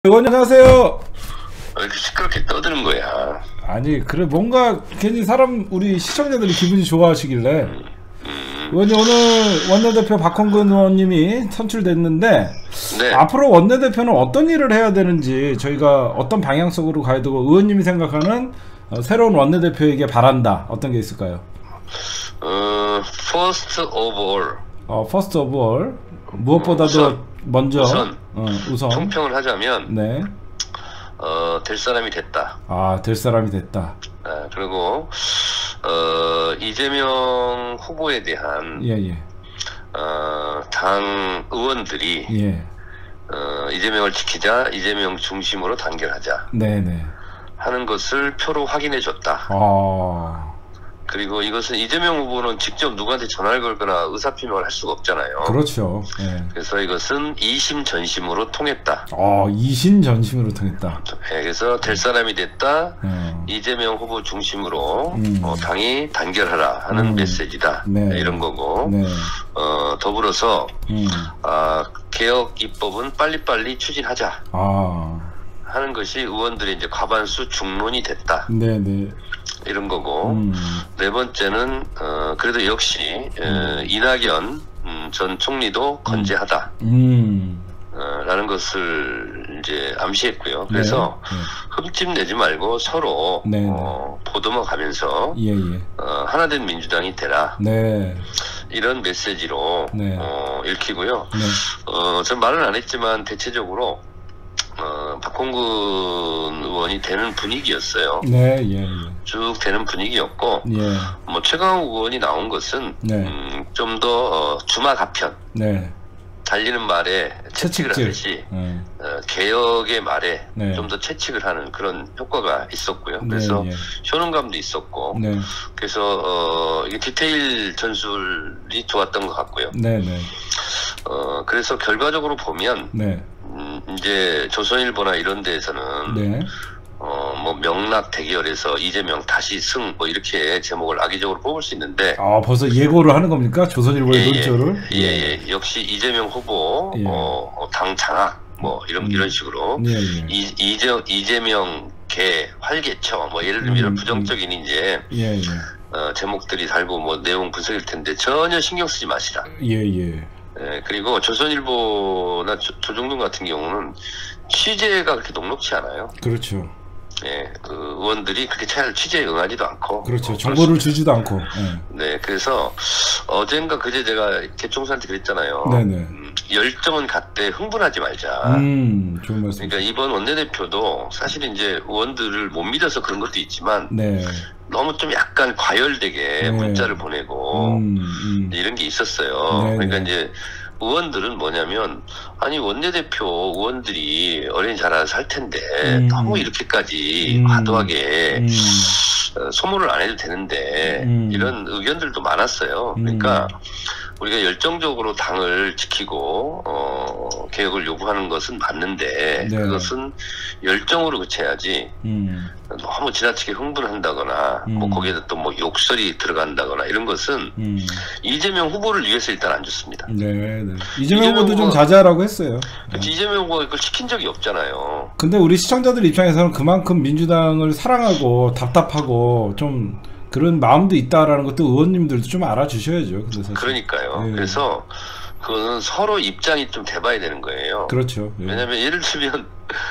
의원님 안녕하세요. 왜 이렇게 시끄럽게 떠드는 거야? 아니 그래 뭔가 괜히 우리 시청자들이 기분이 좋아하시길래 의원님 오늘 원내대표 박홍근 의원님이 선출됐는데 네. 앞으로 원내대표는 어떤 일을 해야 되는지 저희가 어떤 방향성으로 가야 되고 의원님이 생각하는 새로운 원내대표에게 바란다 어떤 게 있을까요? First of all. First of all 무엇보다도 먼저 우선 총평을 하자면 네. 될 사람이 됐다. 될 사람이 됐다. 그리고 이재명 후보에 대한 당 의원들이 이재명을 지키자, 이재명 중심으로 단결하자 하는 것을 표로 확인해 줬다. 그리고 이것은 이재명 후보는 직접 누구한테 전화를 걸거나 의사표명을 할 수가 없잖아요. 그렇죠. 그래서 이것은 이심전심으로 통했다. 이심전심으로 통했다. 그래서 될 사람이 됐다. 이재명 후보 중심으로 당이 단결하라 하는 메시지다. 이런 거고. 더불어서 개혁 입법은 빨리빨리 추진하자. 하는 것이 의원들의 이제 과반수 중론이 됐다. 이런 거고. 네 번째는 그래도 역시 이낙연 전 총리도 건재하다. 라는 것을 이제 암시했고요. 그래서 흠집 내지 말고 서로 보듬어 가면서 하나된 민주당이 되라. 이런 메시지로 읽히고요. 전 말은 안 했지만 대체적으로 박홍근 의원이 되는 분위기였어요. 쭉 되는 분위기였고, 뭐 최강욱 의원이 나온 것은 좀 더 주마가편, 달리는 말에 채찍을 하듯이 개혁의 말에 좀 더 채찍을 하는 그런 효과가 있었고요. 그래서 효능감도 있었고, 그래서 이게 디테일 전술이 좋았던 것 같고요. 그래서 결과적으로 보면 이제 조선일보나 이런 데에서는 뭐 명락 대결에서 이재명 다시 승 뭐 이렇게 제목을 악의적으로 뽑을 수 있는데 벌써 예고를 하는 겁니까? 조선일보의 논조를? 역시 이재명 후보 당 장악 뭐 이런 식으로 이재명 개 활개쳐 뭐 예를 들면 이런 부정적인 이제 제목들이 달고 뭐 내용 분석일 텐데 전혀 신경 쓰지 마시라. 그리고 조선일보나 조중동 같은 경우는 취재가 그렇게 녹록치 않아요. 그렇죠. 그 의원들이 그렇게 잘 취재에 응하지도 않고. 그렇죠. 정보를 주지도 않고. 그래서 어젠가 그제 제가 개총수한테 그랬잖아요. 열정은 갖되 흥분하지 말자. 좋은 말씀. 그러니까 이번 원내대표도 사실 이제 의원들을 못 믿어서 그런 것도 있지만 너무 좀 약간 과열되게 문자를 보내고 이런 게 있었어요. 그러니까 이제 의원들은 뭐냐면 아니 원내대표 의원들이 어린이 잘 알아서 할 텐데 너무 이렇게까지 과도하게 소모를 안 해도 되는데 이런 의견들도 많았어요. 그러니까 우리가 열정적으로 당을 지키고 개혁을 요구하는 것은 맞는데 그것은 열정으로 그쳐야지 너무 지나치게 흥분한다거나 뭐 거기에다 또 뭐 욕설이 들어간다거나 이런 것은 이재명 후보를 위해서 일단 안 좋습니다. 이재명 후보도 좀 자제하라고 했어요. 이재명 후보가 이걸 시킨 적이 없잖아요. 근데 우리 시청자들 입장에서는 그만큼 민주당을 사랑하고 답답하고 좀 그런 마음도 있다라는 것도 의원님들도 좀 알아주셔야죠. 근데 사실. 그러니까요. 그래서 그거는 서로 입장이 좀 돼봐야 되는 거예요. 그렇죠. 왜냐면 예를 들면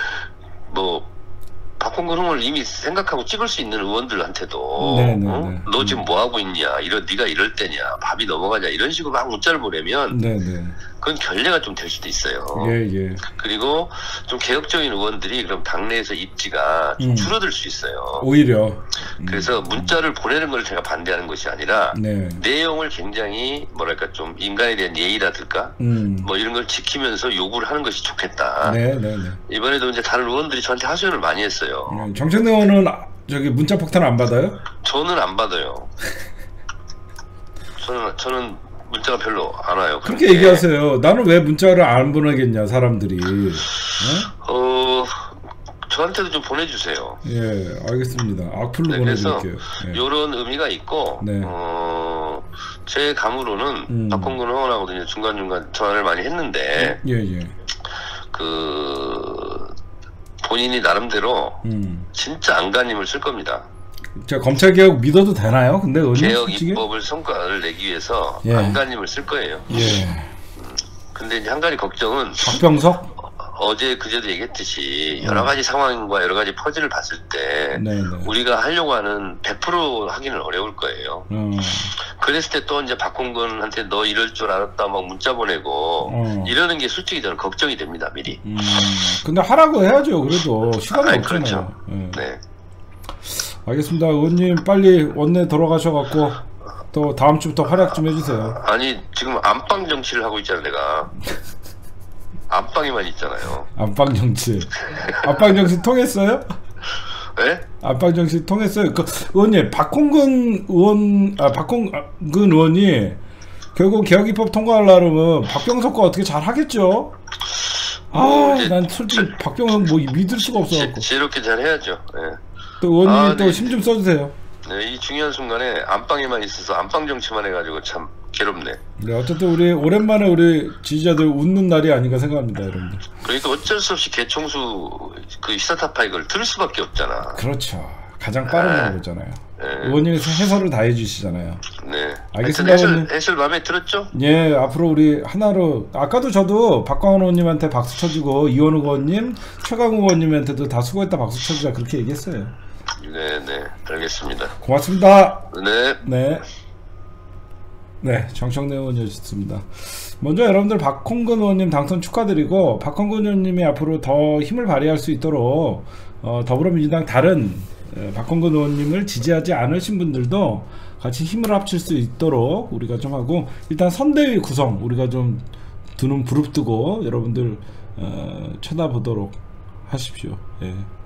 뭐 박홍근 후보를 이미 생각하고 찍을 수 있는 의원들한테도 너 지금 뭐 하고 있냐, 네가 이럴 때냐, 밥이 넘어가냐 이런 식으로 막 문자를 보내면 그건 결례가 좀 될 수도 있어요. 그리고 좀 개혁적인 의원들이 그럼 당내에서 입지가 좀 줄어들 수 있어요. 오히려. 그래서 문자를 보내는 걸 제가 반대하는 것이 아니라 내용을 굉장히 뭐랄까 좀 인간에 대한 예의라든가 뭐 이런 걸 지키면서 요구를 하는 것이 좋겠다. 이번에도 이제 다른 의원들이 저한테 하소연을 많이 했어요. 정책래 의원은 저기 문자 폭탄 안 받아요? 저는 안 받아요. 저는 문자가 별로 안 와요. 그렇게 얘기하세요. 나는 왜 문자를 안 보내겠냐 사람들이. 저한테도 좀 보내주세요. 알겠습니다. 악플로 보내드릴게요. 이런 의미가 있고 제 감으로는 박홍근 의원하고도 중간중간 전화를 많이 했는데 본인이 나름대로 진짜 안간힘을 쓸 겁니다. 자, 검찰 개혁 믿어도 되나요? 근데 개혁 솔직히? 입법을 성과를 내기 위해서 예. 안간힘을 쓸 거예요. 예. 근데 이제 한 가지 걱정은 박병석? 어제 그제도 얘기했듯이 여러 가지 상황과 여러 가지 퍼즐을 봤을 때 네네. 우리가 하려고 하는 100% 하기는 어려울 거예요. 그랬을 때 또 이제 박홍근한테 너 이럴 줄 알았다 막 문자 보내고 이러는 게 솔직히 저는 걱정이 됩니다, 미리. 근데 하라고 해야죠. 그래도 시간이 없잖아요. 그렇죠. 네. 네. 알겠습니다. 의원님 빨리 원내 돌아가셔갖고 또 다음 주부터 활약 좀 해주세요. 아니 지금 안방 정치를 하고 있잖아 내가. 안방에만 있잖아요. 안방 정치. 안방 정치 통했어요? 네? 안방 정치 통했어요. 그 의원님 박홍근 의원이 결국 개혁 입법 통과하려면 박병석과 어떻게 잘 하겠죠? 난 솔직히 박병석 뭐 믿을 수가 없어갖고. 지혜롭게 잘 해야죠. 네. 또 의원님이 또 힘 좀 써주세요. 네, 이 중요한 순간에 안방에만 있어서 안방 정치만 해가지고 참 괴롭네. 네, 어쨌든 우리 오랜만에 우리 지지자들 웃는 날이 아닌가 생각합니다, 여러분들. 그러니까 어쩔 수 없이 개총수 그 시사타파 이걸 들을 수밖에 없잖아. 그렇죠. 가장 빠른 거잖아요. 의원님이 해설을 다 해주시잖아요. 네. 알겠습니다. 해설 마음에 들었죠? 예, 앞으로 우리 하나로 아까도 저도 박광원 의원님한테 박수 쳐주고 이원욱 의원님, 최강욱 의원님한테도 다 수고했다 박수 쳐주자 그렇게 얘기했어요. 네, 알겠습니다. 고맙습니다. 네. 네, 정청래 의원이었습니다. 먼저 여러분들 박홍근 의원님 당선 축하드리고 박홍근 의원님이 앞으로 더 힘을 발휘할 수 있도록 더불어민주당 다른 박홍근 의원님을 지지하지 않으신 분들도 같이 힘을 합칠 수 있도록 우리가 좀 하고 일단 선대위 구성 우리가 좀 두 눈 부릅뜨고 여러분들 쳐다보도록 하십시오. 예.